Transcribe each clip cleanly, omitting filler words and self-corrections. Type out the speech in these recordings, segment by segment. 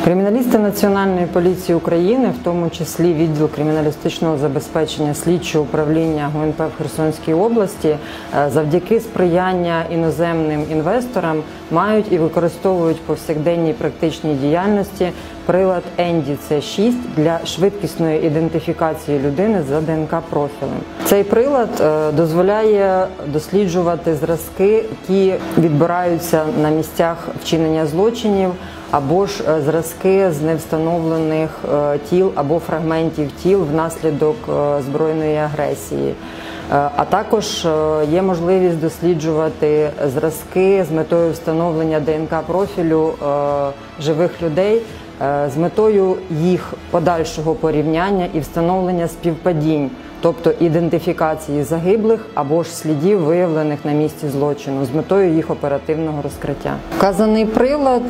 Криміналісти Національної поліції України, в тому числі відділ криміналістичного забезпечення слідчого управління ГУНП в Херсонській області, завдяки сприяння іноземним інвесторам мають і використовують в повсякденній практичній діяльності прилад NDC6 для швидкісної ідентифікації людини за ДНК-профілем. Цей прилад дозволяє досліджувати зразки, які відбираються на місцях вчинення злочинів, або ж зразки з невстановлених тіл або фрагментів тіл внаслідок збройної агресії. А також є можливість досліджувати зразки з метою встановлення ДНК-профілю живих людей, з метою їх подальшого порівняння і встановлення співпадінь, тобто ідентифікації загиблих або ж слідів, виявлених на місці злочину, з метою їх оперативного розкриття. Вказаний прилад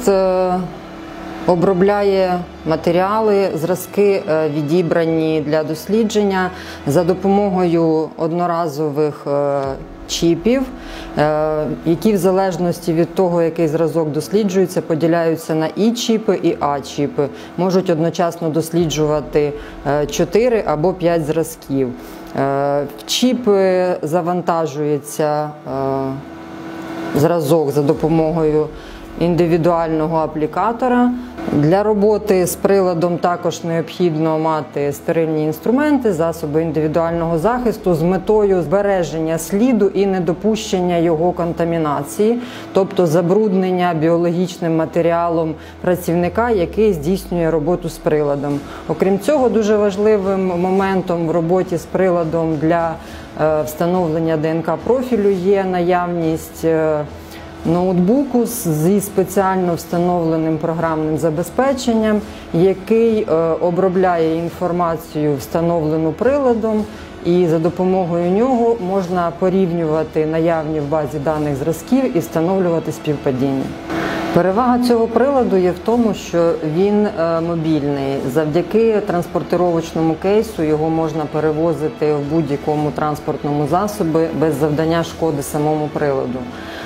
обробляє матеріали, зразки, відібрані для дослідження, за допомогою одноразових чіпів, які в залежності від того, який зразок досліджується, поділяються на І-чіпи і А-чіпи. Можуть одночасно досліджувати 4 або 5 зразків. В чіпи завантажується зразок за допомогою індивідуального аплікатора. Для роботи з приладом також необхідно мати стерильні інструменти, засоби індивідуального захисту з метою збереження сліду і недопущення його контамінації, тобто забруднення біологічним матеріалом працівника, який здійснює роботу з приладом. Окрім цього, дуже важливим моментом в роботі з приладом для встановлення ДНК-профілю є наявність ноутбуку зі спеціально встановленим програмним забезпеченням, який обробляє інформацію, встановлену приладом, і за допомогою нього можна порівнювати наявні в базі даних зразків і встановлювати співпадіння. Перевага цього приладу є в тому, що він мобільний. Завдяки транспортировочному кейсу його можна перевозити в будь-якому транспортному засобі без завдання шкоди самому приладу.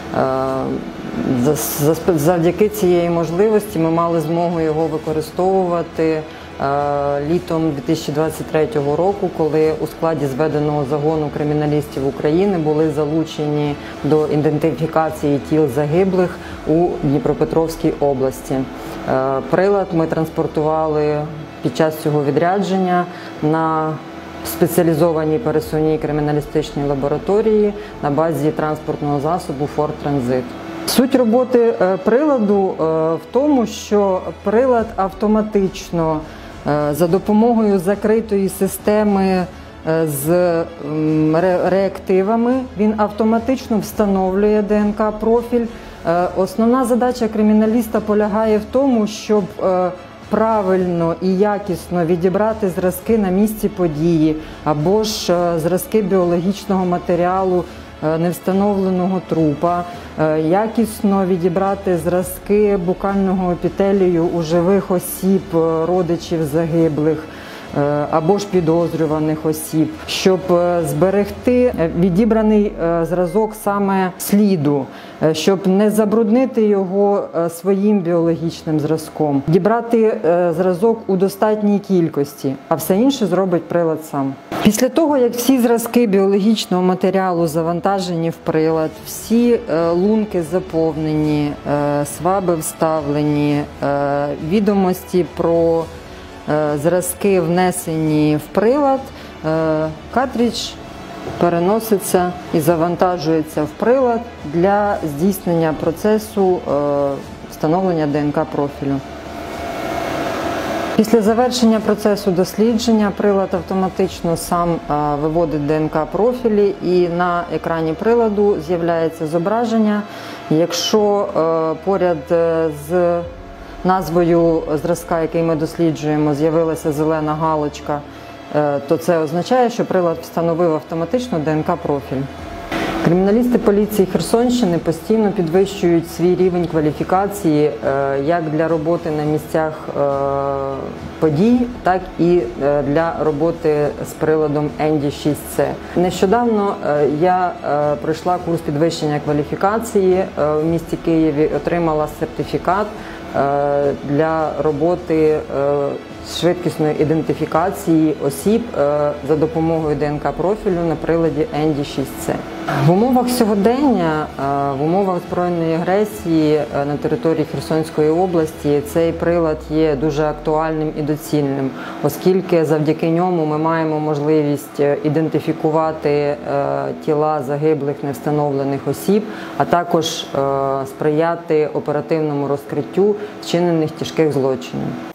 Завдяки цієї можливості ми мали змогу його використовувати літом 2023 року, коли у складі зведеного загону криміналістів України були залучені до ідентифікації тіл загиблих у Дніпропетровській області. Прилад ми транспортували під час цього відрядження на спеціалізованій пересувній криміналістичній лабораторії на базі транспортного засобу Форд Транзит. Суть роботи приладу в тому, що прилад автоматично за допомогою закритої системи з реактивами, він автоматично встановлює ДНК-профіль. Основна задача криміналіста полягає в тому, щоб правильно і якісно відібрати зразки на місці події або ж зразки біологічного матеріалу невстановленого трупа, якісно відібрати зразки букального епітелію у живих осіб, родичів загиблих або ж підозрюваних осіб, щоб зберегти відібраний зразок саме сліду, щоб не забруднити його своїм біологічним зразком, дібрати зразок у достатній кількості, а все інше зробить прилад сам. Після того, як всі зразки біологічного матеріалу завантажені в прилад, всі лунки заповнені, сваби вставлені, відомості про зразки внесені в прилад, картридж переноситься і завантажується в прилад для здійснення процесу встановлення ДНК-профілю. Після завершення процесу дослідження прилад автоматично сам виводить ДНК-профілі, і на екрані приладу з'являється зображення. Якщо поряд з назвою зразка, який ми досліджуємо, з'явилася зелена галочка, то це означає, що прилад встановив автоматично ДНК-профіль. Криміналісти поліції Херсонщини постійно підвищують свій рівень кваліфікації як для роботи на місцях подій, так і для роботи з приладом ND6C. Нещодавно я пройшла курс підвищення кваліфікації в місті Києві, отримала сертифікат для роботи швидкісної ідентифікації осіб за допомогою ДНК-профілю на приладі ND6C. В умовах сьогодення, в умовах збройної агресії на території Херсонської області цей прилад є дуже актуальним і доцільним, оскільки завдяки ньому ми маємо можливість ідентифікувати тіла загиблих невстановлених осіб, а також сприяти оперативному розкриттю вчинених тяжких злочинів.